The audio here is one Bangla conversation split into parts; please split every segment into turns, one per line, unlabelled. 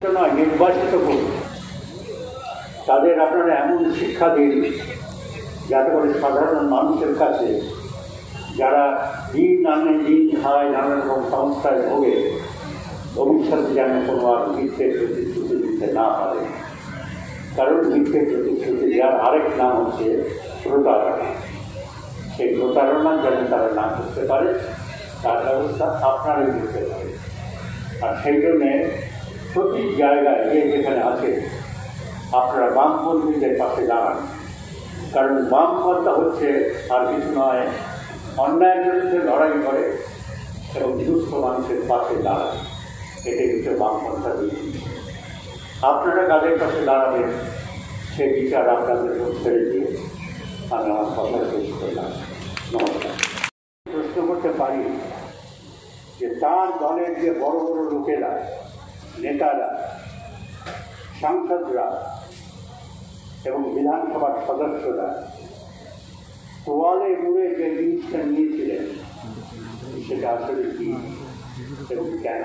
নয়, নির্বাচিত করুন। তাদের আপনারা এমন শিক্ষা দিন যাতে করে সাধারণ মানুষের কাছে যারা দিন আনে দিন খায় নানা রকম সমস্যায় ভোগে ভবিষ্যতে যেন কোনো আর মিথ্যের প্রতিশ্রুতি দিতে না পারে। কারণ মিথ্যের প্রতিশ্রুতি দেওয়ার আরেক নাম হচ্ছে প্রতারণা। সেই প্রতারণা যেন তারা না করতে পারে তার ব্যবস্থা আপনারাই করতে পারে। আর সেই জন্যে প্রতি জায়গায় যে যেখানে আছে আপনারা বামপন্থীদের পাশে দাঁড়ান। কারণ বামপন্থা হচ্ছে আর কিছু নয়, অন্যায়ের বিরুদ্ধে লড়াই করে এবং দুস্থ মানুষের পাশে দাঁড়ায়। এটাই হচ্ছে বামপন্থা নীতি। আপনারা কাদের পাশে দাঁড়াবেন সে বিচার আপনাদের ছেড়ে দিয়ে আমি আমার কথা শেষ করলাম। নমস্কার। প্রশ্ন করতে পারি যে তার দলের যে বড় বড় লোকেরা, নেতারা, সাংসদরা এবং বিধানসভার সদস্যরা তোয়ালে মুড়ে যে জিনিসটা নিয়েছিলেন সেটা আসলে কি এবং কেন?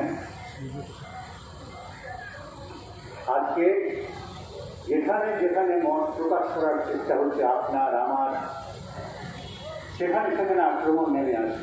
আজকে যেখানে যেখানে মত প্রকাশ করার চেষ্টা হচ্ছে আপনার আমার, সেখানে সেখানে আক্রমণ নেমে আসছে।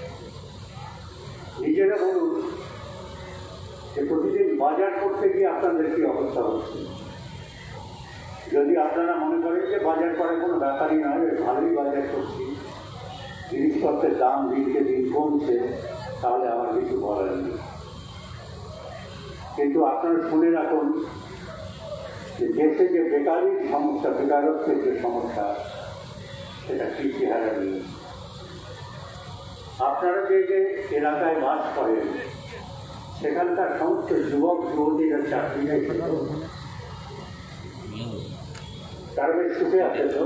নিজেরা বলুন যে প্রতিদিন বাজার করতে গিয়ে আপনাদের কি অবস্থা হচ্ছে। যদি আপনারা মনে করেন যে বাজার করার কোনো ব্যাপারই নয়, ভালোই বাজার করছি, জিনিসপত্রের দাম দিনকে দিন কমছে, তাহলে আমার কিছু বলার নেই। কিন্তু আপনারা শুনে রাখুন যে দেশে যে বেকারির সমস্যা, বেকারত্বের যে সমস্যা, সেটা কি চেহারা নিয়ে। আপনারা যে যে এলাকায় বাস করেন সেখানকার সমস্ত যুবক যুবতীরা চাকরি নেই, তারা বেশ সুখে আছে তো।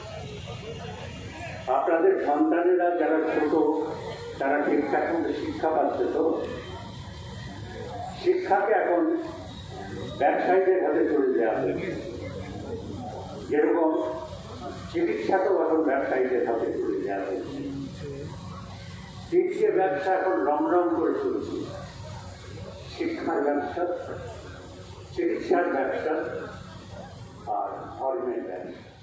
আপনাদের সন্তানেরা যারা ছোট তারা ঠিকঠাক মতো শিক্ষা পাচ্ছে তো। শিক্ষাকে এখন ব্যবসায়ীদের হাতে চলে দেওয়া হয়েছে, যেরকম চিকিৎসাকেও এখন ব্যবসায়ীদের হাতে চলে দেওয়া হয়েছে। তিনটে ব্যবসা এখন রমরম করে চলছে, শিক্ষার ব্যবসা, চিকিৎসার ব্যবসা আর ধর্মের ব্যবসা।